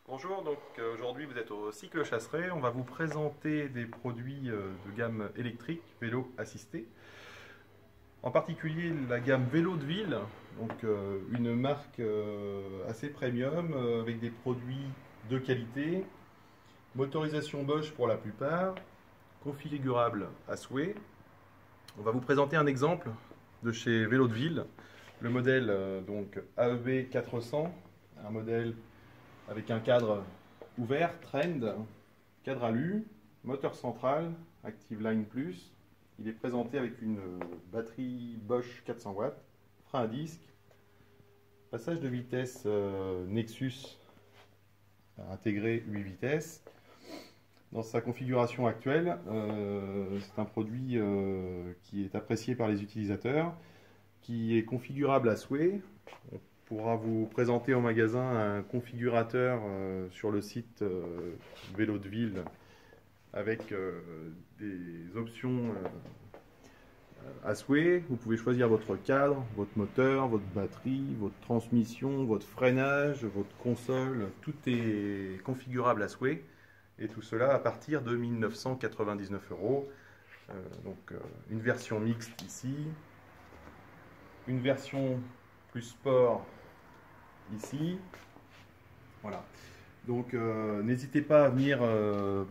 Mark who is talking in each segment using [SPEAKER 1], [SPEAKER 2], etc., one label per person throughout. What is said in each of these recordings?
[SPEAKER 1] Bonjour, donc aujourd'hui vous êtes au Cycle Chasseret. On va vous présenter des produits de gamme électrique, vélo assisté. En particulier la gamme vélo de ville, donc une marque assez premium avec des produits de qualité, motorisation Bosch pour la plupart, configurable à souhait. On va vous présenter un exemple de chez Vélo de ville, le modèle donc AEB 400, un modèle avec un cadre ouvert, trend, cadre alu, moteur central, Active Line Plus. Il est présenté avec une batterie Bosch 400 watts, frein à disque, passage de vitesse Nexus intégré 8 vitesses. Dans sa configuration actuelle, c'est un produit qui est apprécié par les utilisateurs, qui est configurable à souhait. On pourra vous présenter au magasin un configurateur sur le site Vélo de ville avec des options à souhait. Vous pouvez choisir votre cadre, votre moteur, votre batterie, votre transmission, votre freinage, votre console. Tout est configurable à souhait. Et tout cela à partir de 1999 €. Une version mixte ici, une version plus sport ici. Voilà. Donc n'hésitez pas à venir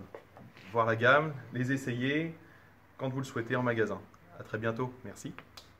[SPEAKER 1] voir la gamme, les essayer quand vous le souhaitez en magasin. À très bientôt. Merci.